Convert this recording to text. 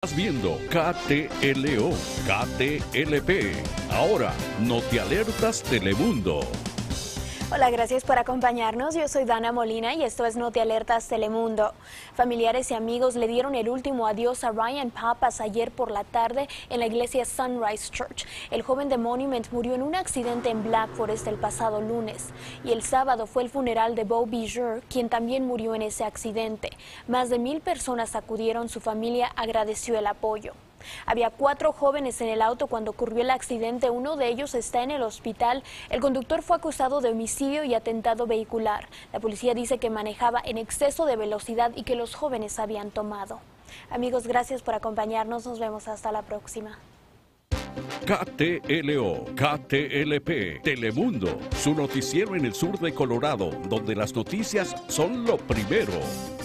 Estás viendo KTLO, KTLP. Ahora, Notialertas Telemundo. Hola, gracias por acompañarnos. Yo soy Dana Molina y esto es Notialertas Telemundo. Familiares y amigos le dieron el último adiós a Ryan Pappas ayer por la tarde en la iglesia Sunrise Church. El joven de Monument murió en un accidente en Black Forest el pasado lunes. Y el sábado fue el funeral de Beau Bijoux, quien también murió en ese accidente. Más de 1,000 personas acudieron, su familia agradeció el apoyo. Había 4 jóvenes en el auto cuando ocurrió el accidente, uno de ellos está en el hospital. El conductor fue acusado de homicidio y atentado vehicular. La policía dice que manejaba en exceso de velocidad y que los jóvenes habían tomado. Amigos, gracias por acompañarnos, nos vemos hasta la próxima. KTLO, KTLP, Telemundo, su noticiero en el sur de Colorado, donde las noticias son lo primero.